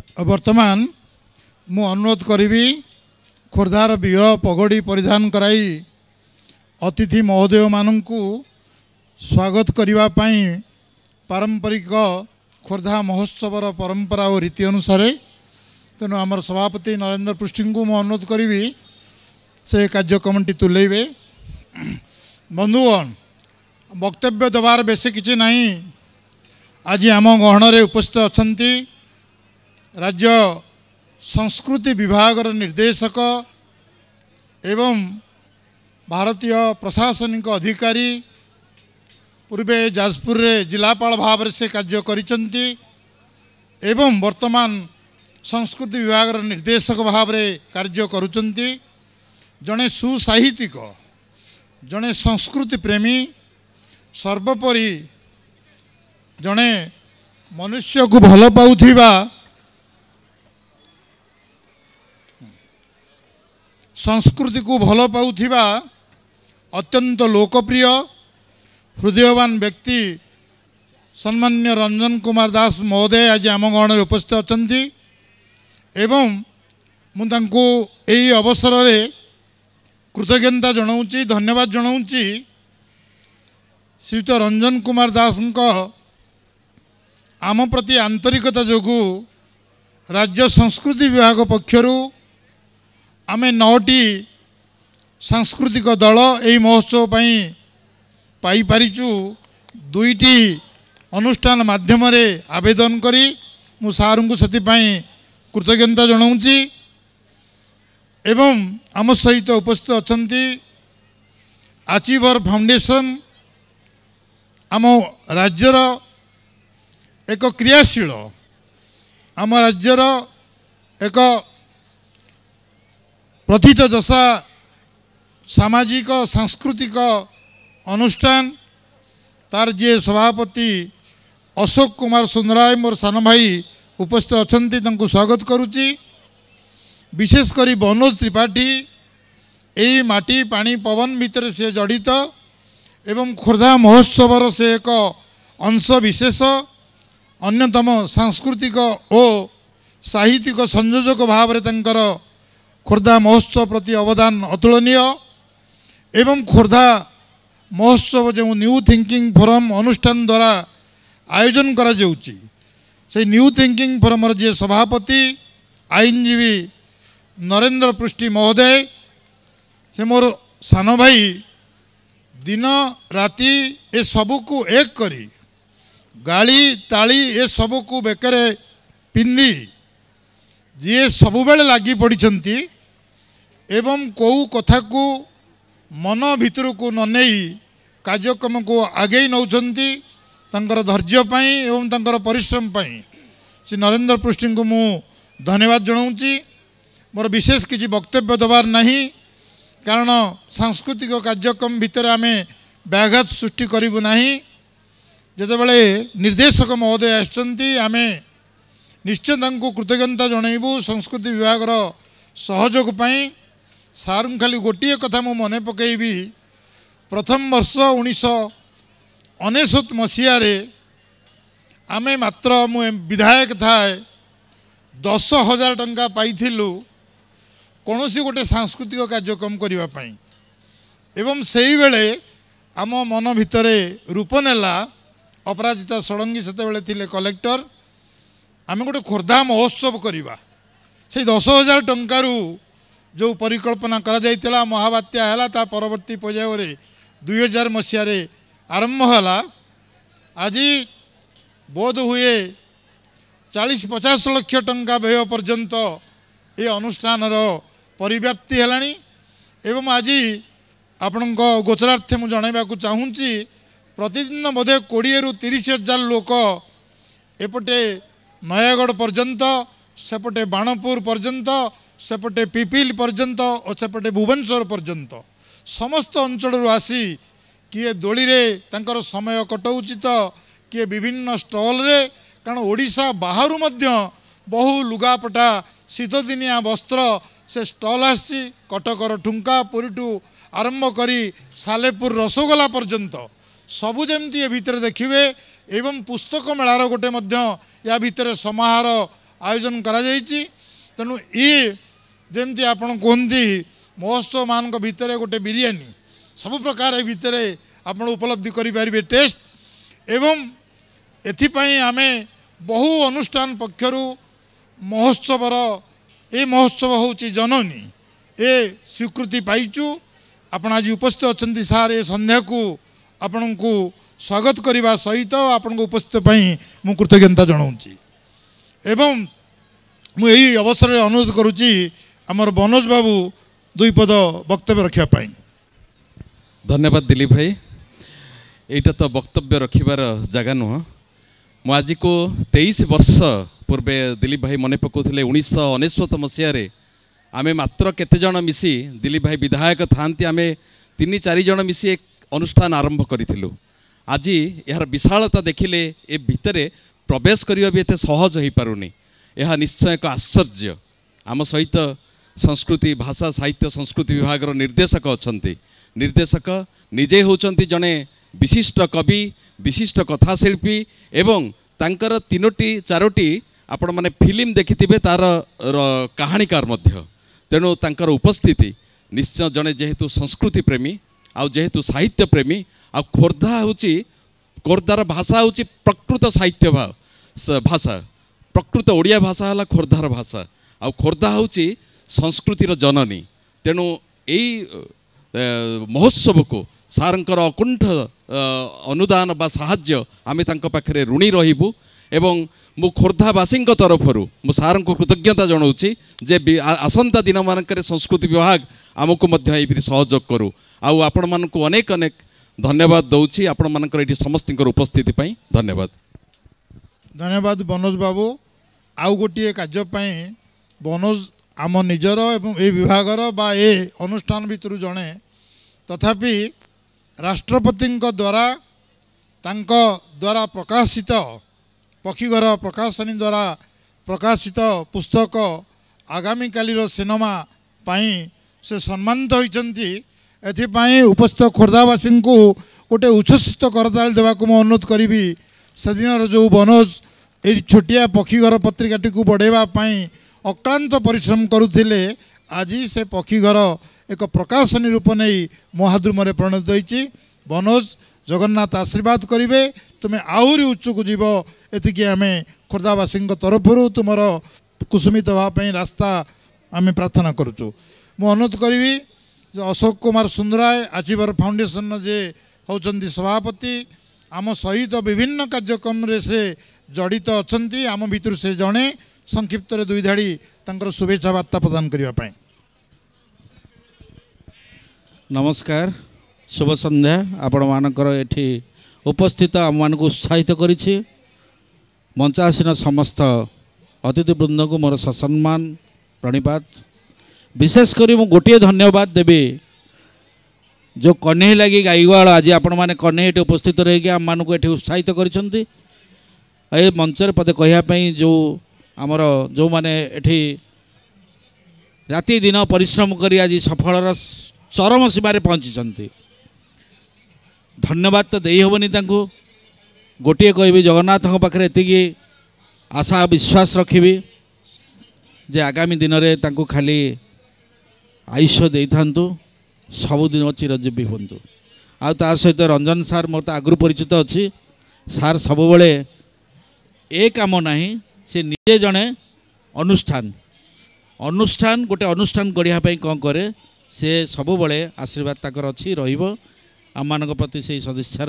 वर्तमान मु अनुरोध करी खोर्धार वीर पगड़ी परिधान कराई अतिथि महोदय मानू स्वागत करने पारंपरिक खोर्धा महोत्सवर परंपरा और रीति अनुसार तेणु आमर सभापति नरेंद्र पृष्टि को मु अनुरोध करी से कार्यक्रमटी तुलेबे। बंधुगण वक्तव्य देवार बेसी किसी नहीं। आज आम गहन उपस्थित अच्छा राज्य संस्कृति विभाग निर्देशक एवं भारतीय प्रशासनिक अधिकारी पूर्वे जाजपुर जिलापाल भाव से कार्य करिसेंती एवं वर्तमान संस्कृति विभाग निर्देशक भाव कार्य करुचंती। जड़े सुसाहित्यिक जड़े संस्कृति प्रेमी सर्वोपरि जड़े मनुष्य को भल पाउथिबा संस्कृति को भल पाउथिबा अत्यंत लोकप्रिय हृदयवान व्यक्ति सम्मान्य रंजन कुमार दास महोदय आज आम गहन उपस्थित अच्छा एवं मुझे यही अवसर में कृतज्ञता जनाऊँगी धन्यवाद जनाऊँगी। श्रीयुत रंजन कुमार दास आम प्रति आंतरिकता जोगु राज्य संस्कृति विभाग पक्षरु आमे 9टी सांस्कृतिक दल यही महोत्सव पाई पारिचु। 2टी अनुष्ठान माध्यम आवेदन करी मु सार को से कृतज्ञता जनाऊँगी एवं आम सहित उपस्थित अच्छा अचीवर फाउंडेशन आम राज्यर एक क्रियाशील आम राज्यर एक प्रथित जसा सामाजिक सांस्कृतिक अनुष्ठान तार जे सभापति अशोक कुमार सुंदराय मोर सान भाई उपस्थित अच्छा स्वागत करुच्ची। विशेषकर बनोज त्रिपाठी यही माटी पानी पवन भितर से जड़ित एवं खोर्धा महोत्सवर से एक अंश विशेष अन्यतम सांस्कृतिक और साहित्यिक संयोजक भाव में खोर्धा महोत्सव प्रति अवदान अतुलनीय एवं खोर्धा महोत्सव जो न्यू थिंकिंग फोरम अनुष्ठान द्वारा आयोजन करा जाउची से न्यू थिंकिंग फोरम जे सभापति आईनजीवी नरेंद्र पृष्टि महोदय से मोर सान भाई दिन राति ए सबू को एक करी गाड़ी ताली ए सबू को बेकरे पिंदी जी सबु बेले लगी पड़ती एवं कौ कथा को मन भितर को न नहीं कार्यक्रम को आगे नौचंती तंकर धैर्य पाई एवं तंकर परिश्रम पाई श्री नरेंद्र पृष्टि को मु धन्यवाद जनाऊँगी। मोर विशेष किसी वक्तव्य देवार नहीं कारण सांस्कृतिक कार्यक्रम भितर आमे व्याघात सृष्टि करूँ ना। जितेबाला निर्देशक महोदय आसचंती आमे निश्चय कृतज्ञता जनइबू संस्कृति विभाग सहयोग पाई। सार खाली गोटे कथा मु मन पकईबी प्रथम वर्ष 1999 मसीह आमे मात्र मु विधायक थाए 10,000 टंका पाइथिलु कौन सी गोटे सांस्कृतिक कार्यक्रम करने एवं से बेले आम मन भितर रूप नेला अपराजिता षडंगी सेतेबेले थिले कलेक्टर आम गोटे खोर्धा महोत्सव करवा से 10,000 टंकारु जो परिकल्पना करा जाइतिला महाबात्या है ता परवर्ती पर्याय 2000 मसीह आरंभ है। आज बोध हुए 40-50 लाख टंका व्यय पर्यंत ये अनुष्ठान परिव्याप्ति है एवं आज आपण गोचरार्थे मुझे जनवाक चाहूँगी प्रतिदिन बोधे 20-30 लोक एपटे नयागढ़ पर्यंत सेपटे बाणपुर पर्यंत सेपटे पिपिल पर्यंत और सेपटे भुवनेश्वर पर्यंत समस्त अंचल आसी किए दोली रे तांकर समय कटाऊँच तो किए विभिन्न स्टल रे कारण ओडिशा बाहरु मध्य बहु लुगापटा शीतदिनिया वस्त्र से स्टल आसी कटकर ठुंका पुरीटू आरंभ करी सालेपुर रसगोला पर्यंत सबु जमती ए भितर देखिए एवं पुस्तक मेलार गोटे या भितर समाहार आयोजन करा जाइछि। तेणु ये जमती आपण कहते महोत्सव मान भितर गोटे बिरियानी सब प्रकार भितर आपण उपलब्धि करें टेस्ट एवं एथिपाई आमे बहु अनुष्ठान पक्षर महोत्सवर ये महोत्सव होची जननी ए स्वीकृति पाइचु। आपण आज उपस्थित अच्छा सार ए संध्या को आपण को स्वागत करने सहित आपण को उपस्थित मु कृतज्ञता जनाऊँगी एवं मुझे अवसर में अनुरोध करुच्ची आमर बनोज बाबू दुई पद वक्तव्य रखापी। धन्यवाद दिलीप भाई। एटा तो वक्तव्य रखिबार जगह नुह। मु आज को 23 वर्ष पूर्वे दिलीप भाई मन पकाउथिले 1999 मसीह आमे मात्र केते जण मिसी दिलीप भाई विधायक थांती आमे 3-4 जण मिसी एक अनुष्ठान आरंभ करिथिलु। आज यार विशालता देखिले ए भितरे प्रवेश करिया भी एते सहज होई पारुनी। यह निश्चय एक आश्चर्य। आम सहित संस्कृति भाषा साहित्य संस्कृति विभाग निर्देशक अछंती। निर्देशक निजे होचंती जने विशिष्ट कवि विशिष्ट कथाशिल्पी एवं तांकर 3-4टी आपण माने फिल्म देखिथिबे तार कहानीकार मध्य। तेणु तांकर उपस्थिति निश्चय जने जेहेतु संस्कृति प्रेमी आ जेहेतु साहित्य प्रेमी आ खोर्धा होची खोर्धार भाषा होची प्रकृत साहित्य भाषा प्रकृत ओडिया भाषा है खोर्धार भाषा आ खोर्धा होची संस्कृतिर जननी। तेणु यही महोत्सव को सारंकर अकुंठ अनुदान बा साहाय्य आमे तांको पाखरे ऋणी रहिबु एवं मु खोर्धावासी तरफर मु सार को कृतज्ञता जनाऊँगी जे आसंता दिन मानक संस्कृति विभाग आमको सहयोग करूँ। आपण मानक अनेक अनेक धन्यवाद दौची आपण मानकर ये समस्त उपस्थिति पाई धन्यवाद। धन्यवाद बनोज बाबू। आउ गोटे कार्यपाई बनोज आम निजर एवं ए विभागर बा ए अनुष्ठान भितर जड़े तथापि राष्ट्रपति द्वारा प्रकाशित पक्षीघर प्रकाशनी द्वारा प्रकाशित पुस्तक आगामी कालीर सिनेमा पाई से सम्मानित होती। एथिपाई उपस्थित खोर्धावासी को गोटे उच्छ्वसित करताल देवाक मु अनुरोध करी। से दिन जो बनोज ये छोटिया पक्षीघर पत्रिकाटी को बढ़ेवा अक्लांत परिश्रम करुथिले आज से पक्षीघर एक प्रकाशनी रूप नहीं महाद्रुम परिणत होती। बनोज जगन्नाथ आशीर्वाद करेंगे तुम्हें आहरी उच्च को जीव एतिकी आम खोर्धावासी तरफर तुम कुसुमित हाँपाई रास्ता आम प्रार्थना करुचु। मु अनुरोध करी अशोक कुमार सुंदराय आचीवर फाउंडेशन जे होचंदी सभापति आम सहित विभिन्न कार्यक्रम रे से जड़ित अछंती। आम भितर से जड़े संक्षिप्त दुई धाड़ी तांकर शुभेच्छा वार्ता प्रदान करने। नमस्कार शुभ संध्या। आपण मानकर एठी उपस्थित आम मानक उत्साहित करिछि। मंचासीन समस्त अतिथिवृंद को मोर ससम्मान प्रणिपात। विशेषकर मु गोटे धन्यवाद देवी जो कन्हई लगी गाईवाड़ आज आपण मैंने कन्हई उपस्थित रही आम मानक ये उत्साहित करिसेंती। ए मंचर पदे कहियापाई जो आमर जो माने एठी राति दिन परिश्रम करी आज सफलर चरम सीमार पहुँची। धन्यवाद तो दे हेबनी तांको। गोटे कहबी जगन्नाथ पाखे एतिकी आशा विश्वास रखी जे आगामी दिन में तांको खाली आयुष्य दे था सबुदिन चिरजीवी हूँ। आ सहित रंजन सार मोर तो आगु परिचित अच्छी सार सब बड़े ए काम ना से निजे जड़े अनुष्ठान अनुष्ठान गोटे अनुष्ठान गढ़ापी कौन करे से सब बड़े आशीर्वाद ताकर अच्छी आम मान प्रति से सदिच्छा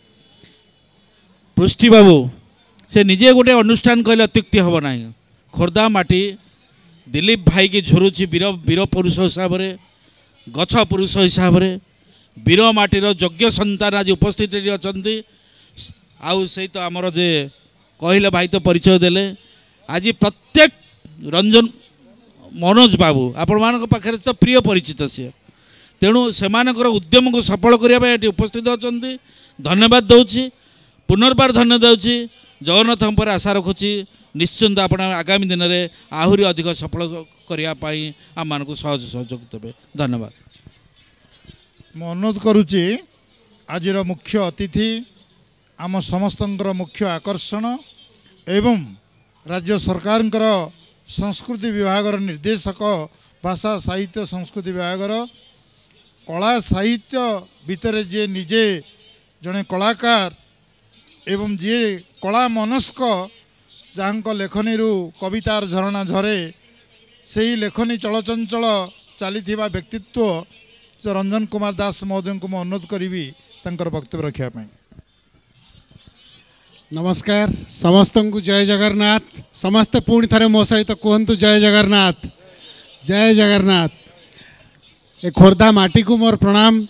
पृष्टि बाबू से निजे गोटे अनुष्ठान कहले अत्युक्ति हम ना। खोर्धा माटी दिलीप भाई की झुरुची वीर वीर पुरुष हिसाब से गछ पुरुष हिसाब से वीर माटीर योग्य संतान आज उपस्थित अच्छा। आउ सहित आमर जे कहले भाई तो परिचय देले आज प्रत्येक रंजन मनोज बाबू आपण मान पाखे तो प्रिय परिचित सी। तेणु से उद्यम को सफल करने उपस्थित अच्छा। धन्यवाद दूची पुनर्बार धन्यवाद दूची। जगन्नाथ पर आशा रखुची निश्चिंत आप आगामी दिन में आहरी अधिक सफल करने आम मान को सहयोग देवे। धन्यवाद। मु अनुरोध करुच्ची आज मुख्य अतिथि आम समस्त मुख्य आकर्षण एवं राज्य सरकारଙ୍କର संस्कृति विभागर निर्देशक भाषा साहित्य संस्कृति विभागर कला साहित्य भितर जे निजे जड़े कलाकार एवं जे कला मनस्क जहाँ लेखनी कवितार झरणा झरे से ही लेखनी चलचंचल चली व्यक्तित्व जो रंजन कुमार दास महोदय को मैं अनुरोध करी वक्तव्य रखापी। नमस्कार समस्त को जय जगन्नाथ समस्ते पुणी थे मो सहित कहतु जय जगन्नाथ जय जगन्नाथ। ए खोर्धा माटी को मोर प्रणाम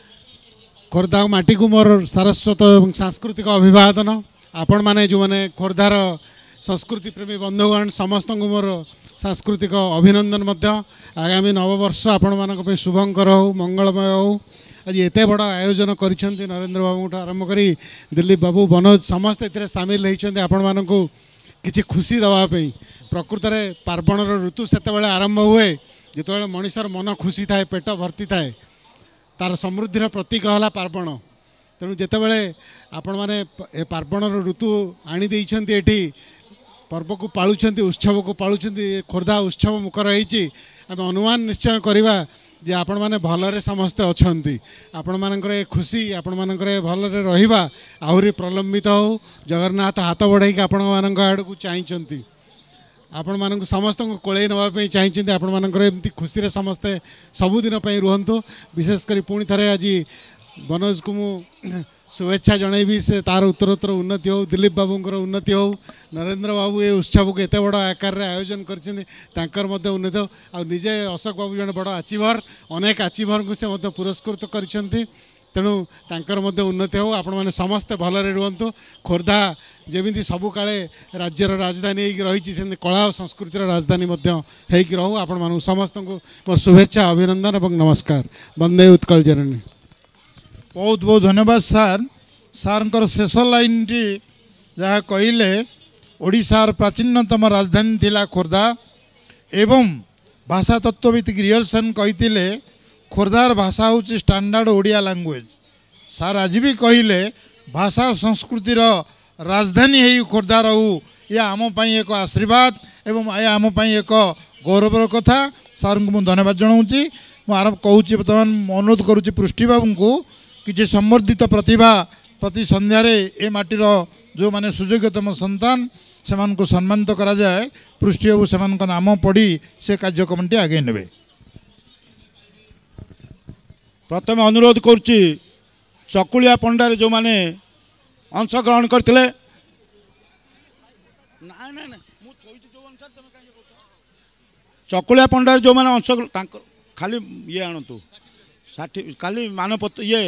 खोर्धा माटी को मोर सारस्वत और सांस्कृतिक अभिवादन आपण माने जो माने खोर्धार संस्कृति प्रेमी बंधुगण समस्त को मोर सांस्कृतिक अभिनंदन आगामी नववर्ष आपण मानक शुभंकर हो मंगलमय हो। आज एत बड़ आयोजन कर नरेंद्र बाबू आरंभ कर दिलीप बाबू मनोज समस्त ए सामिल होती आपण मानक किसी खुशी दवाई प्रकृत में पार्वण ऋतु से आरंभ हुए जिते मनीषर मन खुशी थाए पेट भर्ती थाए तार समृद्धि प्रतीक है पार्वण तेणु जितेबले आपण मैंने पार्वण ऋतु आनी ये पर्व को पालुंट उत्सव को पालुंट खोर्धा उत्सव मुखर होती आम अनुमान निश्चय करवा जे आपण माने भलरे समस्ते अछंती आपण मानकर खुशी आपण मानकर भलरे रहिबा आहुरी प्रलंबित हो जगन्नाथ हाथ बढ़ाई आपण मानक आड़ को चाहिंचंती आपण मानक समस्त को कोले नवा पे चाहिंचंती आपण मानकर एमती खुशी रे समस्ते सबुदिन पे रुहंतु विशेष करी पुणी थरे आज मनोज को मु शुभेच्छा जनइबी से तार उत्तरोत्तर उन्नति हो दिलीप बाबूंकर उन्नति हो नरेंद्र बाबू ये उत्सव को एत बड़ आकार रे आयोजन कर उन्नति हो आ निजे अशोक बाबू जन बड़ आचिभर अनेक आचिभर को से पुरस्कृत कर तेणु तांकर उन्नति हो आपण मैंने समस्ते भलरे रुहंतु खोर्धा जमी सबु काले राज्यर राजधानी रही से कला और संस्कृतिर राजधानी होगी रहू आपण मानू समस्त को मोर शुभेच्छा अभिनंदन और नमस्कार वंदे उत्कल जननी। बहुत बहुत धन्यवाद सार सार शेष लाइन टी जहाँ कहले ओडिशार प्राचीनतम राजधानी थिला खोर्धा एवं भाषा तत्वविद ग्रियर्सन कही खोर्धार भाषा हूँ स्टैंडर्ड ओडिया लैंग्वेज सार आज भी कहले भाषा संस्कृतिर राजधानी है खोर्धा रहू या आम एक आशीर्वाद एवं या आम एक गौरवर कथा सार को मुझे धन्यवाद जनाऊँगी मुझे कहूँ बर्तमान अनुरोध करुँच पृष्टि बाबू को किसी संवर्धित प्रतिभा प्रति संध्यार ए माटीर जो माने सुयोग्यतम संतान से सम्मानित करा जाए पृष्टि बाबू से नाम पढ़ी से कार्यक्रम टी आगे ने प्रथम अनुरोध करुच्ची चकुलिया पंडारे जो माने अंश ग्रहण करते चकुलिया पंडारे जो माने अंश खाली ये आणतु साठी खाली मानपत्र ये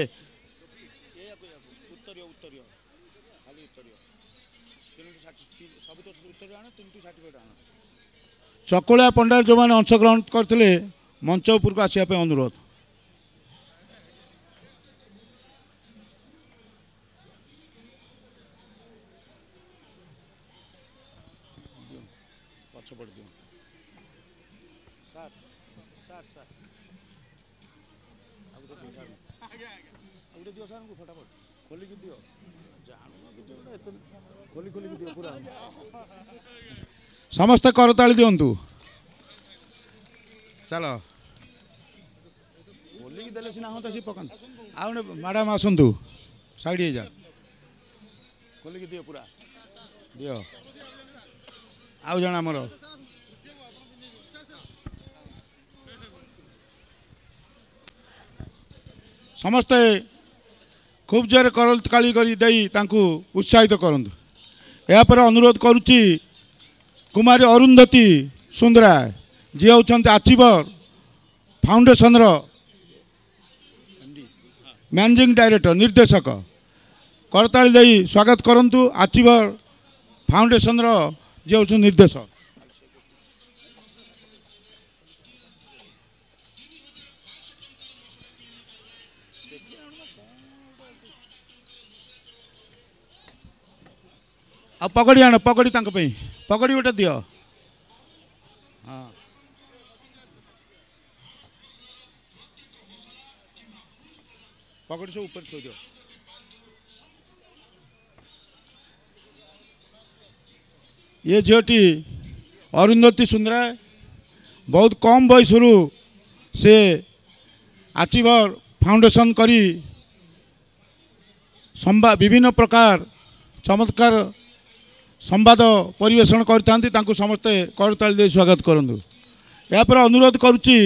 चकुलिया पंडार जो मैंने अंशग्रहण करते मंच उपरको आसवाई अनुरोध। समस्त करताली दिंतु चलो खोलिकी देले सिना होता सी पकान आ मैडम आसतु साइड हो जा खोलिकी दियो पूरा दियो आउ जण आमर समस्ते खूब जोर करताली करी देई तांकू उत्साहित करंतु। यापर अनुरोध करुच्ची कुमारी अरुंधती सुंदरा जी होती आचिवर फाउंडेशन मैनेजिंग डायरेक्टर निर्देशक करताली दे स्वागत करंतु आचिवर फाउंडेशन जी होती निर्देशक। आ पकड़ी आण पकड़ी पकड़ी गोटे दियो हाँ पकड़ी सब ऊपर थो दियो ये झीटी अरुंधति सुंदराय बहुत कम बयस से अचीवर फाउंडेशन करी संवाद विभिन्न प्रकार चमत्कार संवाद परिवेषण करते समस्ते करताली दे स्वागत करंतु। या पर अनुरोध करुच्ची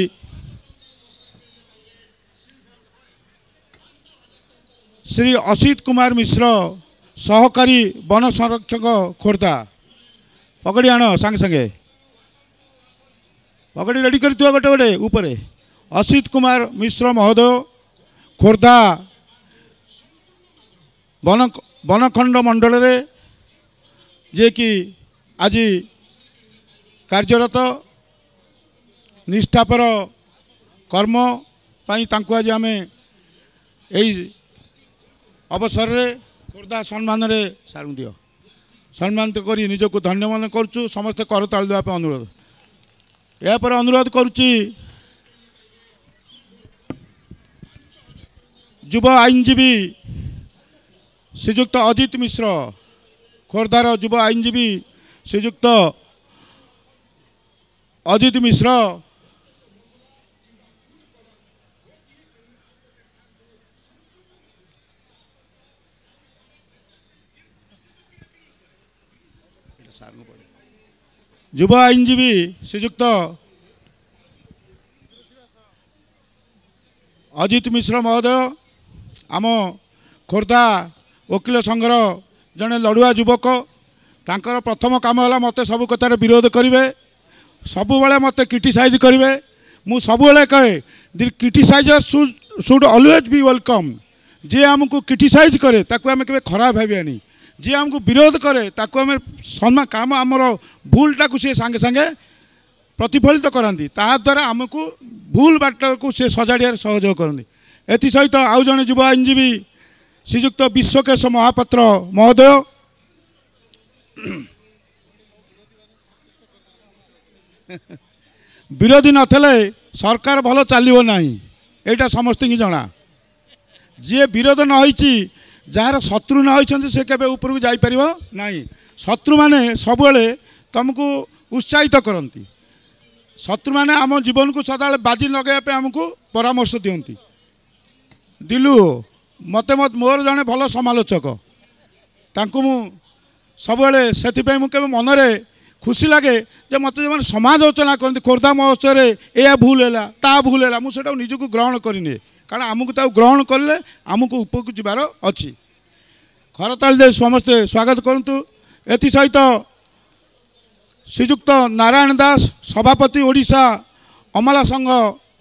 श्री असित कुमार मिश्र सहकारी वन संरक्षक खोर्धा पकड़ी आण सांगे सांगे पकड़ी रेडी कर गोटे गोटे ऊपर असित कुमार मिश्र महोदय खोर्धा बनखंड मंडल रे जे कि आज कार्यरत निष्ठापर कर्म पाई तांको आज आम यही अवसर रे खोर्धा सम्मान रे सारू दियो सम्मानित करी निजको धन्य मन करुचु समस्त करताल देवा अनुरोध। या पर अनुरोध करुच्ची युवा आईनजीवी श्रीजुक्त अजित मिश्र खोर्धार युवा आईनजीवी श्रीजुक्त अजित मिश्र युवा आईनजीवी श्रीजुक्त अजित मिश्र महोदय आम खोर्धा वकील संघर जड़े लड़ुआ युवक तांकर प्रथम काम है मत सब कथार विरोध करेंगे सब बेले मत क्रिटिसाइज करेंगे मु सब कहे the criticiser should always be welcome. जे आमको क्रिटिसाइज करे ताकू आम के खराब भावियानी जी आमको विरोध करे ताकू आम सम्मान काम आमर भूलटा को सी सांगे सांगे प्रतिफलित कराती ताद्वारा आमको भूल बाट को सी सजाड़िया सहयोग करती। एथि सहित आउ जड़े युवा आईनजीवी श्रीजुक्त विश्वकेश महापात्र महोदय विरोधी नथले सरकार भल चलो ना यहाँ समस्त ही जना जी विरोध न होती जार शत्रु न होती से केबे ऊपर को जापर ना शत्रु मैंने सब तुमको उत्साहित करती शत्रु मैंने आम जीवन को सदा बाजी लगे आमको परामर्श दिखती दिलु मत मत मोर जड़े भल समालोचक तांको मु सब से मुझे मनरे खुशी लगे जे मत जो समाज आलोचना करते खोर्धा महोत्सव यह भूल है ता भूल है मुझे निजक ग्रहण करनी कारण आमको ताऊ ग्रहण कले आमको उपक जबार अच्छी खरताल दे समस्ते स्वागत करतु। एथि सहित श्रीजुक्त नारायण दास सभापति ओडिशा अमला संघ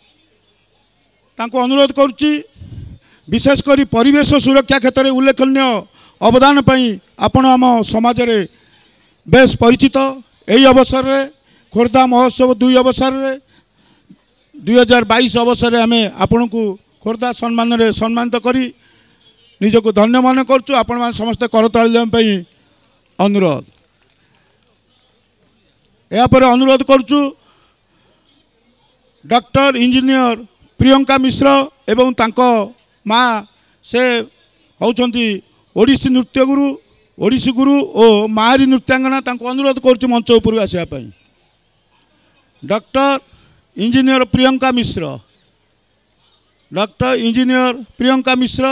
तांको अनुरोध करुच्ची विशेषकर परिवेश सुरक्षा क्षेत्र में उल्लेखनीय अवदान पाई आपण आम समाज रे बेस परिचित। यही अवसर रे खोर्धा महोत्सव 2 अवसर रे 2022 अवसर रे आमे आपण को खोर्धा सम्मान रे सम्मानित करी निजको धन्य मन करचु। आपण मान समस्त करताली देवा पाई अनुरोध। या पर अनुरोध करचु डॉक्टर इंजीनियर प्रियंका मिश्र एवं तांको माँ से होउछंती ओडिसी नृत्य गुरु ओडिसी गुरु और मारी नृत्यांगना तांको अनुरोध करुच्ची मंच उपर आसवाई। Doctor engineer Priyanka Mishra doctor engineer Priyanka Mishra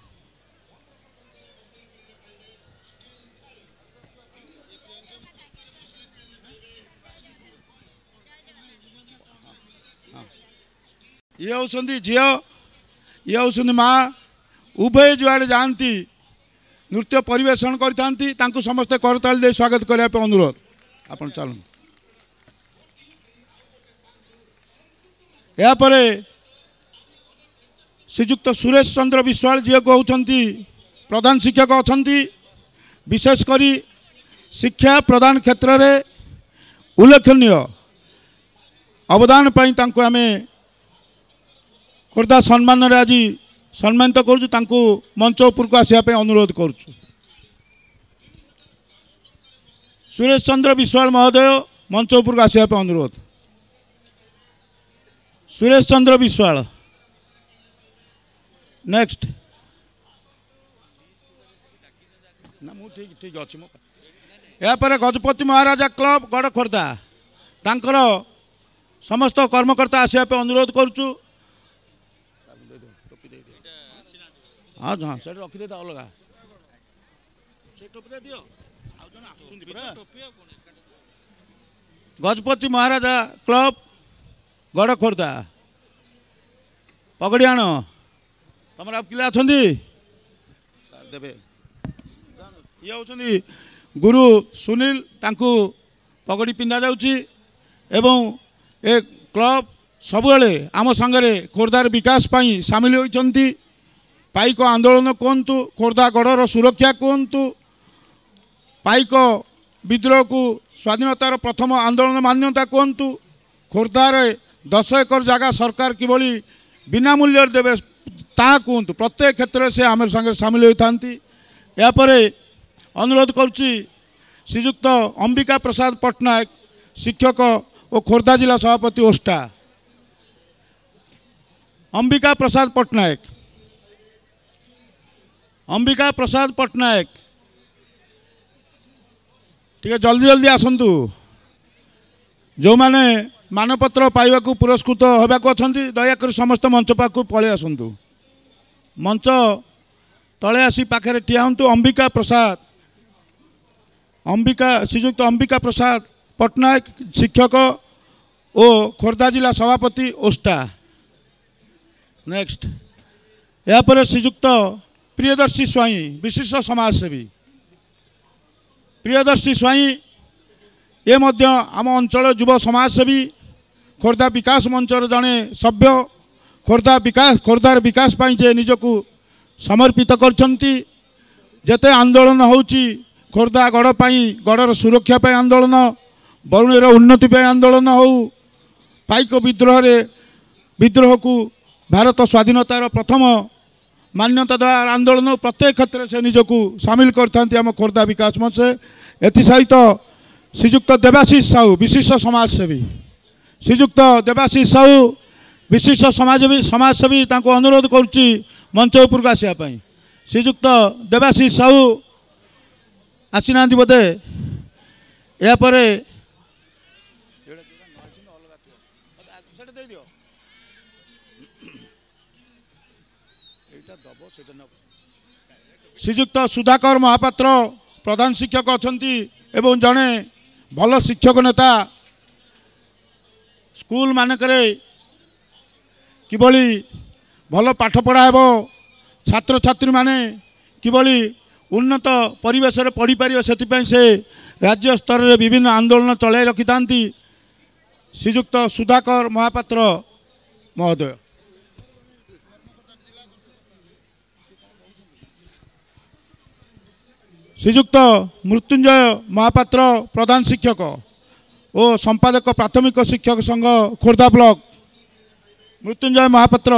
ये होउछंती झियो ये होउछंती माँ उभय जुआड़े जाती नृत्य परिवेषण करते समस्ते करताली दे स्वागत करने अनुरोध। आप चलु यापर श्रीजुक्त सुरेश चंद्र विश्वाल जी को होती प्रधान शिक्षक अच्छा विशेषकर शिक्षा प्रदान क्षेत्र में उल्लेखनीय अवदान पाई तांको आमे खोर्धा सम्मान रे आज सम्मानित करुचु तांको मंच उपर को आसवाई अनुरोध करुचु। सुरेश चंद्र विश्वाल महोदय मंच उपर को आसवाई अनुरोध। सुरेश चंद्र विश्वाल नेक्स्ट ना मु ठीक ठीक अच्छी यापर गजपति महाराजा क्लब गड़ खोर्धा तांकर समस्त कर्मकर्ता आसवाई अनुरोध करुचु। हाँ हाँ से रखिदे अलग गजपति महाराजा क्लब गड़ खोर्धा पगड़ी आण तुम पिला अच्छा देवे ये होती गुरु सुनील तांकु पगड़ी पिंधा जाउची एवं ए क्लब सबुले आम संगे खोर्धार विकास पाई सामिल होती। पाइक आंदोलन कहतु खोर्धा गढ़र सुरक्षा कहतु पाइक विद्रोह को स्वाधीनतार प्रथम आंदोलन मान्यता कहतु खोर्धार 10 एकर जगह सरकार किभली बिना मूल्य देवे ता कहतु प्रत्येक क्षेत्र से आम संगे सामिल होती। यापर अनुरोध करुच्ची श्रीजुक्त अंबिका प्रसाद पट्टनायक शिक्षक और खोर्धा जिला सभापति ओष्टा अंबिका प्रसाद पट्टनायक ठीक है जल्दी जल्दी आसतु जो माने मानपत्र पाइबा पुरस्कृत होगाक अच्छा दयाकोरी समस्त मंच पाक पलि आसतु मंच तले आसी पाखे ठिया हूँ। श्रीजुक्त अंबिका प्रसाद पट्टनायक शिक्षक और खोर्धा जिला सभापति ओष्टा। नेक्स्ट यापर श्रीजुक्त प्रियदर्शी स्वाई विशिष्ट समाजसेवी प्रियदर्शी स्वाई ये मध्य आम अंचल युव समाजसेवी खोर्धा विकास मंचर जड़े सभ्य खोर्धार विकास पाई जे निजको समर्पित करछंती। जेते आंदोलन होउची खोर्धा गढ़ पाई गढ़र सुरक्षा पाई आंदोलन बरुणीर उन्नति पाई आंदोलन हो पाइक विद्रोह को भारत स्वाधीनतार प्रथम मान्यता द्वार आंदोलन प्रत्येक क्षेत्र से निजको सामिल करते आम खोर्धा विकास मंच से एसहित श्रीजुक्त देवाशीष साहू विशिष्ट समाजसेवी श्रीजुक्त देवाशीष साहू विशिष्ट समाजसेवी अनुरोध करुच्ची मंच उपरको आसवाई श्रीजुक्त देवाशीष साहू आसीना बोधे यापर श्रीजुक्त सुधाकर महापात्र प्रधान शिक्षक अच्छी एवं जड़े भल शिक्षक नेता स्कूल मानकरे किभली भल पाठ पढ़ा हेबो छात्र छात्री माने किभली उन्नत परिवेश पढ़ी पारिबे सेतिपई से राज्य स्तर में विभिन्न आंदोलन चलाई रखि थांती श्रीजुक्त सुधाकर महापात्र महोदय। श्रीजुक्त मृत्युंजय महापात्र प्रधान शिक्षक और संपादक प्राथमिक शिक्षक संघ खोर्धा ब्लॉक मृत्युंजय महापात्र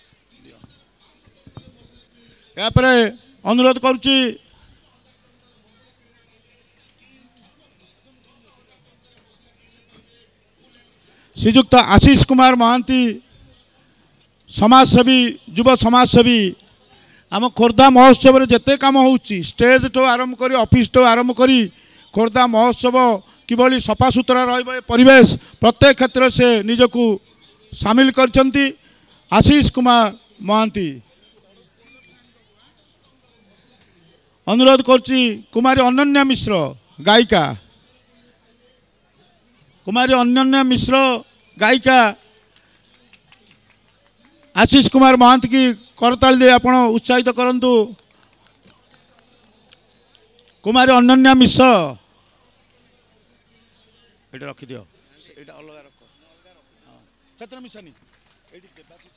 यापर अनुरोध करुच्ची श्रीजुक्त आशीष कुमार महांती समाजसेवी युव समाजसेवी आम खोर्धा महोत्सव रे जेते काम होउची स्टेज तो आरंभ करी ऑफिस तो आरंभ करी खोर्धा महोत्सव किभली सफा सुतरा रहिबे परिवेश प्रत्येक क्षेत्र से निजको सामिल करछंती आशीष कुमार महांती। अनुरोध करची कुमारी अनन्या मिश्र गायिका आशीष कुमार महांती की करताल दे आपण उत्साहित करंतु। कुमारी अनन्या मिश्र एटा रखि दियो एटा अलग रख छत्र मिसानी एटी देबासी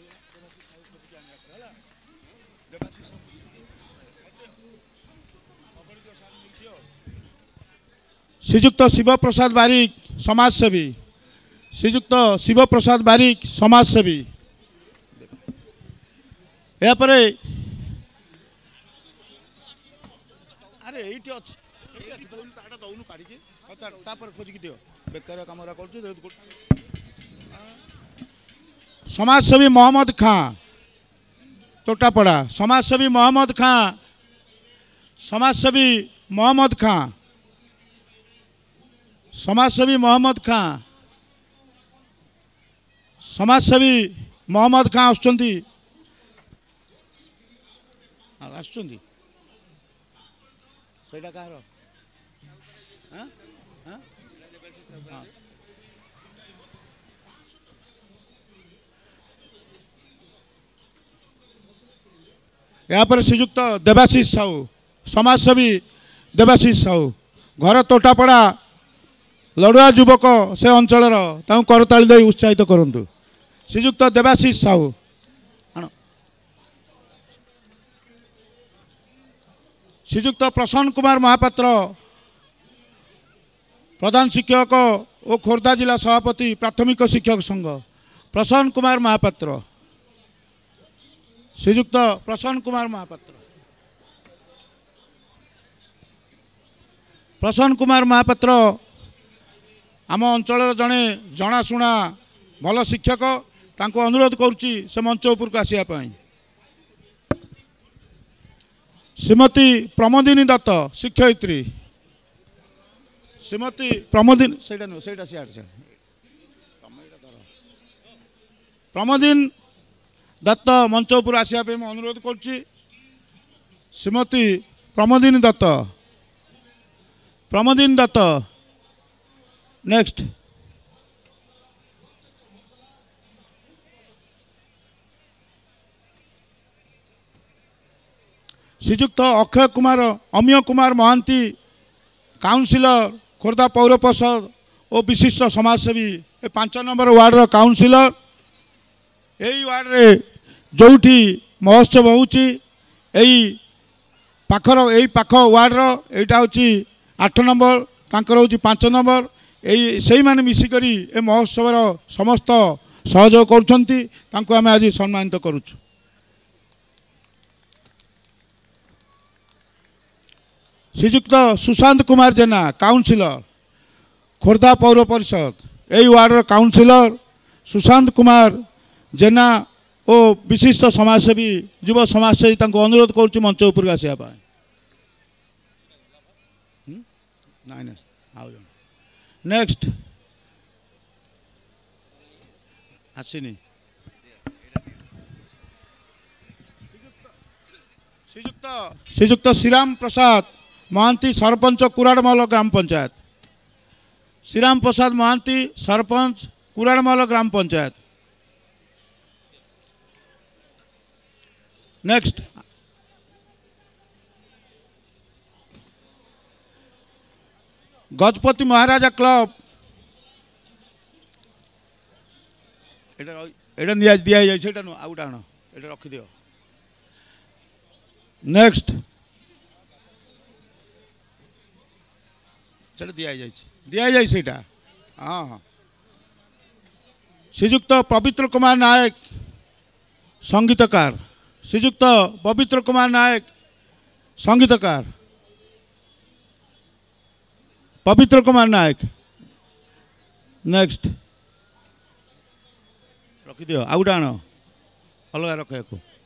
श्रीजुक्त शिव प्रसाद बारिक समाजसेवी श्रीजुक्त शिव प्रसाद बारिक समाजसेवी यापर अरे एटी अछि एटी ताटा दउनु काढी के तापर खोज की दियो बेकार कामरा करछु। समाजसेवी मोहम्मद खां तोटापड़ा समाजसेवी मोहम्मद खां समाजसेवी मोहम्मद खां समाजसेवी मोहम्मद खां आसुचंती आसुचंती सेटा कहार हां हां यहाँ पर श्रीजुक्त देवाशीष साहू समाजसेवी देवाशीष साहू घर तोटापड़ा लड़ुआ युवक से अंचल करताली दे उत्साहित करूँ श्रीजुक्त देवाशीष साहू श्रीजुक्त प्रसन्न कुमार महापात्र प्रधान शिक्षक और खोर्धा जिला सभापति प्राथमिक शिक्षक संघ प्रसन्न कुमार महापात्र श्रीजुक्त प्रसन्न कुमार महापात्र प्रसन्न कुमार महापात्र आम अंचल जड़े जनाशुना भल शिक्षक तांको अनुरोध करुच्ची से मंच उपर को आसापी श्रीमती प्रमोदिनी दत्त शिक्षयित्री श्रीमती प्रमोदिनी प्रमोदिन दत्त मंच उपर आसापी मैं अनुरोध करुच्ची श्रीमती प्रमोदिनी दत्त नेक्स्ट श्रीजुक्त अक्षय कुमार अमीय कुमार महांती काउंसिलर खोर्धा पौर परिषद और विशिष्ट समाजसेवी 5 नंबर वार्ड काउंसिलर यही वार्ड रे जोठी महोत्सव होउची यही पाख वार्ड एटा होची 8 नंबर तांकर होची 5 नंबर यही से मैंने मिसिकरी ए महोत्सव समस्त सहयोग करुछंती तांको आमे आज सम्मानित करूछु श्रीजुक्त सुशांत कुमार जेना काउंसिलर खोर्धा पौर परिषद यही वार्ड काउंसिलर सुशांत कुमार जेना ओ विशिष्ट समाजसेवी युव समाजसेवी तांको अनुरोध करुछु मंच उपर आसिया पाए नहीं आउ नेक्स्ट आसिनी श्रीजुक्त श्रीराम प्रसाद महांती सरपंच कुराड़महल ग्राम पंचायत श्रीराम प्रसाद महांती सरपंच कुराड़महल ग्राम पंचायत नेक्स्ट गजपति महाराजा क्लब एटा दिया जाए से आउटा आण एटा रखी दियो नेक्स्ट से दिया जाए से हाँ हाँ श्रीजुक्त पवित्र कुमार नायक संगीतकार श्रीजुक्त पवित्र कुमार नायक संगीतकार पवित्र कुमार नायक नेक्स्ट रखी दियो आउटा आण अलग रख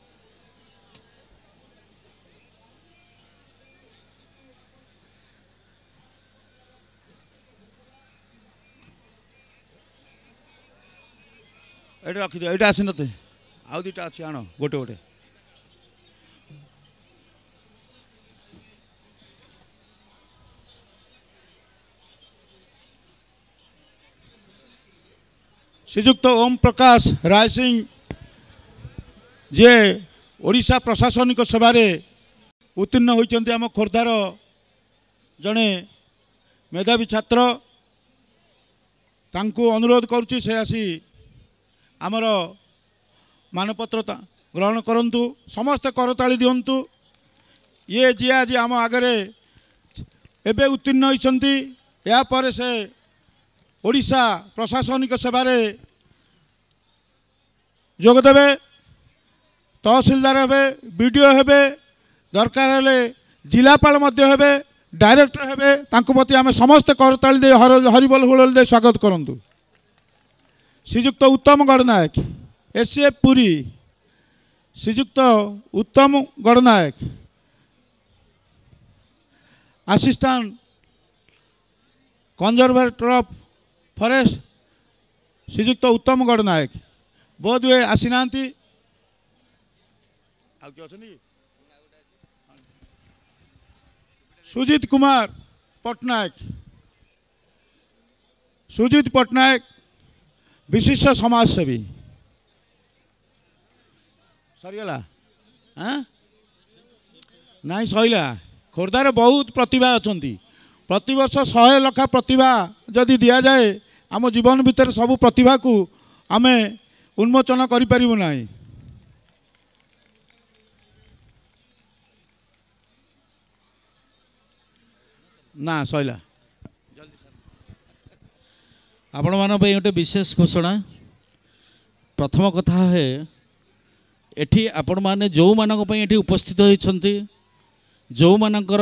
एटा रखी दियो एटा आसी नते आउ दुटा अच्छी आण गोटे गोटे श्रीजुक्त ओम प्रकाश राय सिंह जे ओडिशा प्रशासनिक सेवा उत्तीर्ण होइचंती आम खोर्धार जड़े मेधावी छात्र तांको अनुरोध करुच्ची से आसी आमर मानपत्र ग्रहण करंतु समस्ते करताली दियंतु ये जी आज आम आगे एबे उत्तीर्ण होइचंती या पर से ओडिशा प्रशासनिक सेवा जोगदेवे तहसीलदार हेबे बीडीओ हेबे दरकार हेले जिलापाल हेबे डायरेक्टर हेबे तांको प्रति आम समस्त करताली दे हरिबोल हुलल दे स्वागत करंतु श्रीजुक्त Uttam Gananayak SF Puri Srijukta Uttam Gananayak assistant conservator of forest Srijukta Uttam गढ़ नायक बोध हुए आसी ना सुजीत कुमार पट्टनायक सुजीत पट्टनायक विशिष्ट समाजसेवी सरीगला हाँ नाई सईला खोर्धार बहुत प्रतिभा अच्छा प्रतिवर्ष 100 लाख प्रतिभा जदि दि जाए आम जीवन भितर सब प्रतिभा को आम उन्मोचन करूँ ना ना सईला आपण मान गोटे विशेष घोषणा प्रथम कथा है एठी आपण माने जो मानक पई एठी उपस्थित होइछंती जो मानकर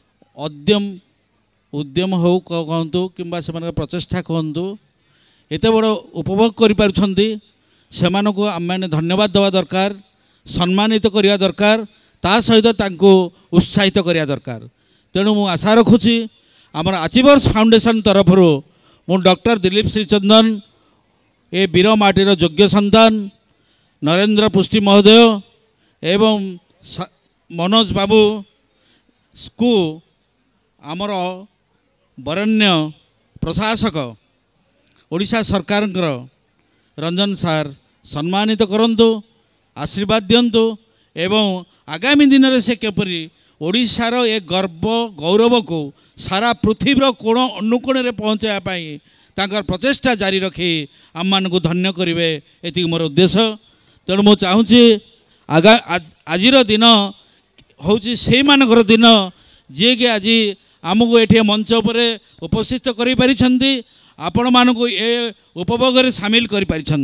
उद्यम हो कहतु किंबा से प्रचेषा कहतु एत बड़ उपभोग करिपारुछंती सेमानकु आमे धन्यवाद देवा दरकार सम्मानित करिया दरकार ता सहित तांको उत्साहित करिया दरकार तेणु मु आशा रखुची आमर अचीवर्स फाउंडेशन तरफ मु डॉक्टर दिलीप श्रीचंदन ए वीर माटीर योग्य संतान नरेंद्र पुष्टि महोदय एवं मनोज बाबू को आमर वरण्य प्रशासक ओडिशा सरकार रंजन सार सम्मानित करंतु आशीर्वाद दिंतु एवं आगामी दिन में से केपरी ओडिशार ए गर्व गौरव को सारा पृथ्वीर कोण अनुकोण में पहुँचापी तांकर प्रचेष्टा जारी रखी आम मान को धन्य करेंगे ये मोर उद्देश्य तेणु मु चाहूँगी आजिर दिन हूँ से मानकर दिन जी कि आज आमको ये मंच पर उपस्थित कर आपण मान को ये उपभोग सामिल कर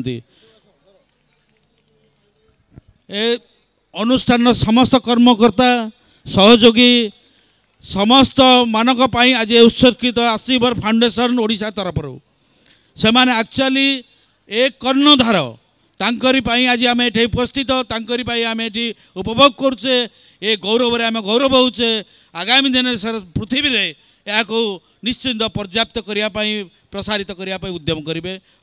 अनुष्ठान समस्त कर्मकर्ता सहयोगी समस्त मानक पाई आज उत्सर्गित आशीर्वाद फाउंडेशन ओडिशा तरफ से माने एक्चुअली एक कर्णधार तांकरी पाई आज आम ये उपस्थित तांकरी पाई आम ये उपभोग करुचे ये गौरव आम गौरव होचे आगामी दिन पृथ्वी रे या निश्चिंत पर्याप्त करने प्रसारित करने उद्यम करेंगे